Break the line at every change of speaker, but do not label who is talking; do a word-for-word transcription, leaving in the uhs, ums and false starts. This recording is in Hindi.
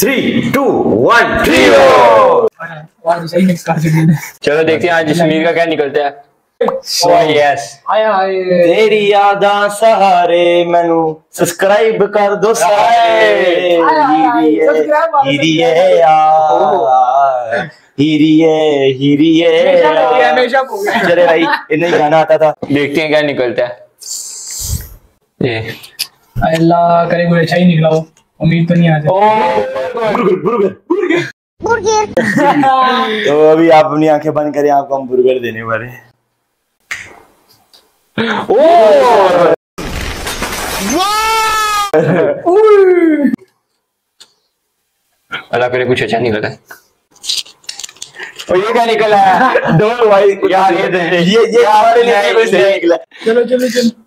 Three to one three.
चलो देखते हैं आज समीर का क्या निकलता है।
Oh yes। तेरी यादां सहारे मैनू सब्सक्राइब कर दो सारे। हीरिए यार हीरिए हीरिए। चले भाई इन्हें गाना आता था।
देखते हैं क्या निकलता है। ये
अल्लाह करे कोई अच्छा ही निकला हो, उम्मीद तो नहीं आ जाए।
तो अभी आप अपनी आंखें बंद करें, आपको हम बुर्गर देने वाले हैं।
अल्लाह करे कुछ अच्छा निकला है। और ये क्या निकला है?
दो भाई यार ये ये ये हमारे लिए कुछ नहीं निकला।
चलो चलो चलो